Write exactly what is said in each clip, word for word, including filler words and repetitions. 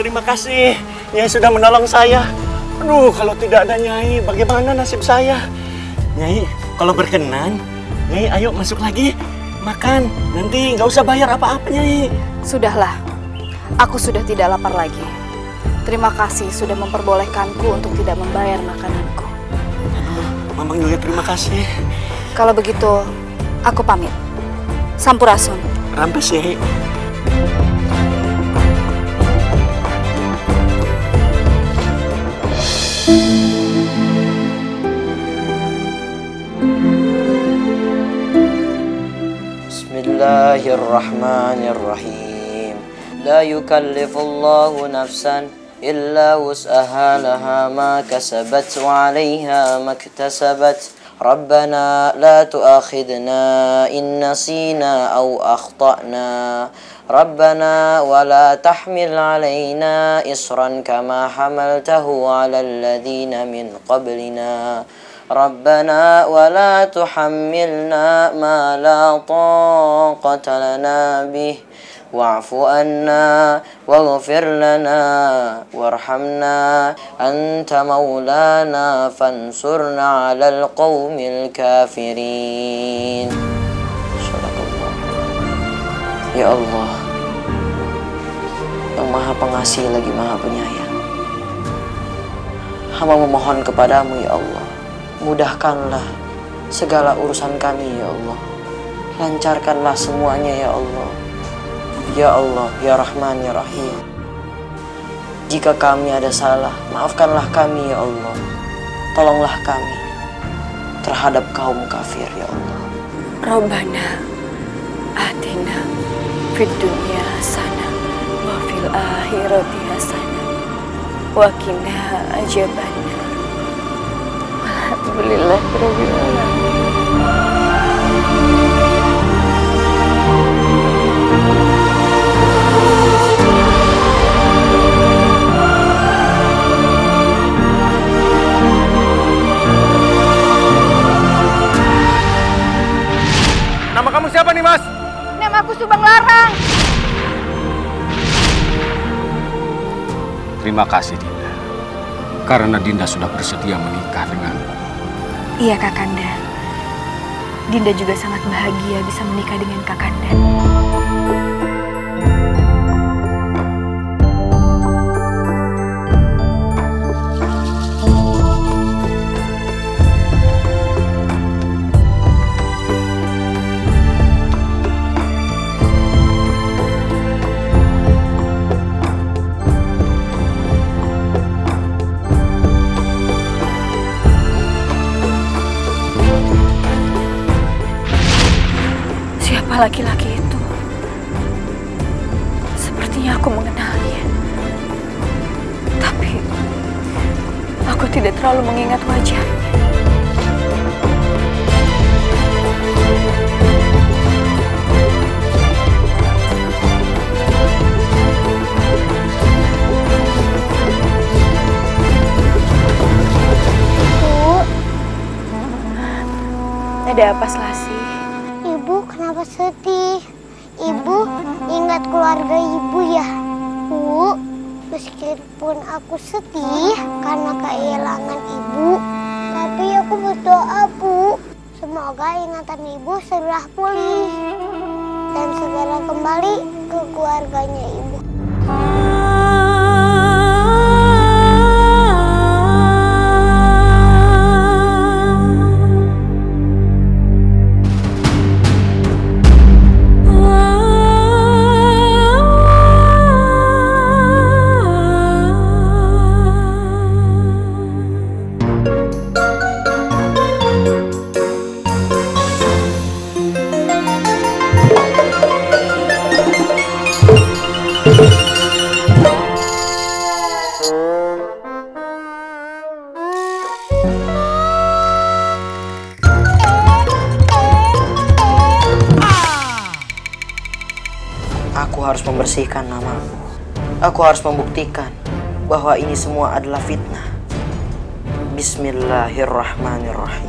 terima kasih. Nyai sudah menolong saya. Aduh, kalau tidak ada Nyai, bagaimana nasib saya? Nyai, kalau berkenan, Nyai ayo masuk lagi. Makan, nanti nggak usah bayar apa-apa, Nyai. Sudahlah, aku sudah tidak lapar lagi. Terima kasih sudah memperbolehkanku untuk tidak membayar makananku. Aduh, Mamang juga terima kasih. Kalau begitu, aku pamit. Sampurasun. Rampes, Nyai. Bismillahirrahmanirrahim. La yukallifullahu nafsan illa wus'aha laha ma kasabat wa 'alayha maktasabat. Rabbana la tu'akhidna in nasina aw akhtana. Rabbana wa la tahmil 'alaina isran kama hamaltahu 'alal ladzina min qablina. Rabbana wa la tuhammilna ma la taqata lana bih wa'fu anna waghfir lana warhamna anta maulana fansurna 'alal qaumil kafirin. Sadaqallah. Ya Allah, yang Maha Pengasih lagi Maha Penyayang, hamba memohon kepadamu ya Allah, mudahkanlah segala urusan kami ya Allah. Lancarkanlah semuanya ya Allah. Ya Allah, ya Rahman, ya Rahim. Jika kami ada salah, maafkanlah kami ya Allah. Tolonglah kami terhadap kaum kafir ya Allah. Rabbana atina fid dunya hasanah wa fil akhirati hasanah wa qina adzabannar. Alhamdulillahirabbil alamin. Nama kamu siapa nih, Mas? Namaku Subang Larang. Terima kasih, Dinda. Karena Dinda sudah bersedia menikah denganmu. Iya, Kakanda. Dinda juga sangat bahagia bisa menikah dengan Kakanda. Laki-laki itu sepertinya aku mengenalnya, tapi aku tidak terlalu mengingat wajahnya. Bu, ada apa Selasi? Ibu kenapa sedih? Ibu ingat keluarga ibu ya? Bu, meskipun aku sedih karena kehilangan ibu, tapi aku berdoa Bu, semoga ingatan ibu segera pulih dan segera kembali ke keluarganya ibu. Aku harus membersihkan namamu. Aku harus membuktikan bahwa ini semua adalah fitnah. Bismillahirrahmanirrahim.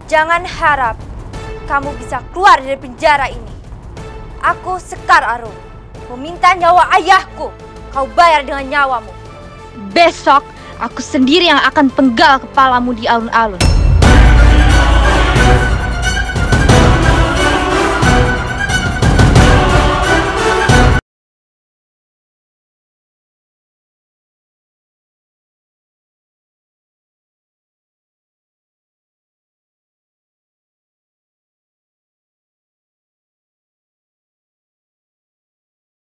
Jangan harap kamu bisa keluar dari penjara ini. Aku Sekar Arum meminta nyawa ayahku. Kau bayar dengan nyawamu. Besok aku sendiri yang akan penggal kepalamu di alun-alun.